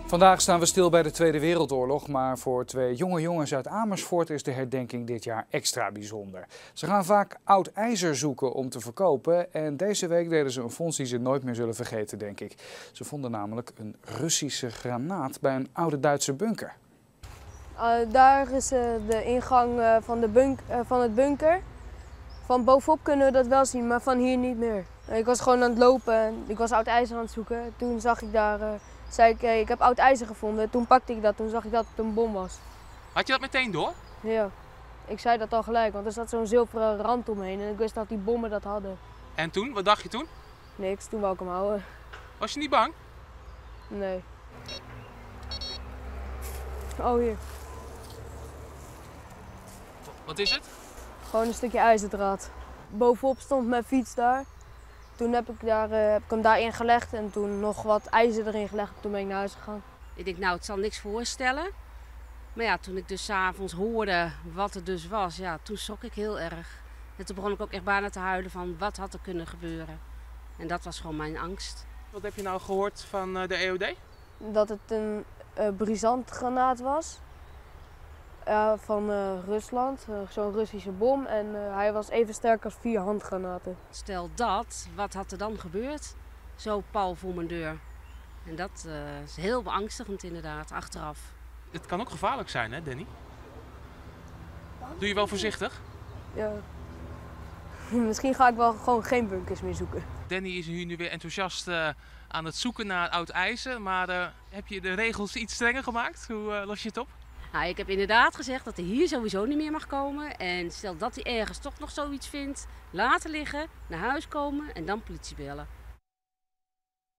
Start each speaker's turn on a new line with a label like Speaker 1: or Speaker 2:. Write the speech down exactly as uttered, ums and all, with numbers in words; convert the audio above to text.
Speaker 1: Vandaag staan we stil bij de Tweede Wereldoorlog, maar voor twee jonge jongens uit Amersfoort is de herdenking dit jaar extra bijzonder. Ze gaan vaak oud ijzer zoeken om te verkopen en deze week deden ze een vondst die ze nooit meer zullen vergeten, denk ik. Ze vonden namelijk een Russische granaat bij een oude Duitse bunker.
Speaker 2: Uh, daar is uh, de ingang uh, van, de bunk uh, van het bunker. Van bovenop kunnen we dat wel zien, maar van hier niet meer. Uh, ik was gewoon aan het lopen en ik was oud ijzer aan het zoeken. Toen zag ik daar, uh, zei ik, hey, ik heb oud ijzer gevonden. Toen pakte ik dat, toen zag ik dat het een bom was.
Speaker 3: Had je dat meteen door?
Speaker 2: Ja, ik zei dat al gelijk, want er zat zo'n zilveren rand omheen en ik wist dat die bommen dat hadden.
Speaker 3: En toen, wat dacht je toen?
Speaker 2: Niks, toen wou ik hem houden.
Speaker 3: Was je niet bang?
Speaker 2: Nee. Oh, hier.
Speaker 3: Wat is het?
Speaker 2: Gewoon een stukje ijzerdraad. Bovenop stond mijn fiets daar. Toen heb ik, daar, uh, heb ik hem daarin gelegd en toen nog wat ijzer erin gelegd en toen ben ik naar huis gegaan.
Speaker 4: Ik denk, nou, het zal niks voorstellen. Maar ja, toen ik dus 's avonds hoorde wat er dus was, ja, toen schrok ik heel erg. En toen begon ik ook echt bijna te huilen van wat had er kunnen gebeuren. En dat was gewoon mijn angst.
Speaker 3: Wat heb je nou gehoord van uh, de E O D?
Speaker 2: Dat het een uh, brisantgranaat was. Uh, van uh, Rusland, uh, zo'n Russische bom. En uh, hij was even sterk als vier handgranaten.
Speaker 4: Stel dat, wat had er dan gebeurd? Zo pal voor mijn deur. En dat uh, is heel beangstigend inderdaad, achteraf.
Speaker 3: Het kan ook gevaarlijk zijn, hè, Danny? Doe je wel voorzichtig?
Speaker 2: Ja. Misschien ga ik wel gewoon geen bunkers meer zoeken.
Speaker 3: Danny is hier nu weer enthousiast uh, aan het zoeken naar oud ijzer. Maar uh, heb je de regels iets strenger gemaakt? Hoe uh, los je het op?
Speaker 4: Nou, ik heb inderdaad gezegd dat hij hier sowieso niet meer mag komen. En stel dat hij ergens toch nog zoiets vindt, laten liggen, naar huis komen en dan politie bellen.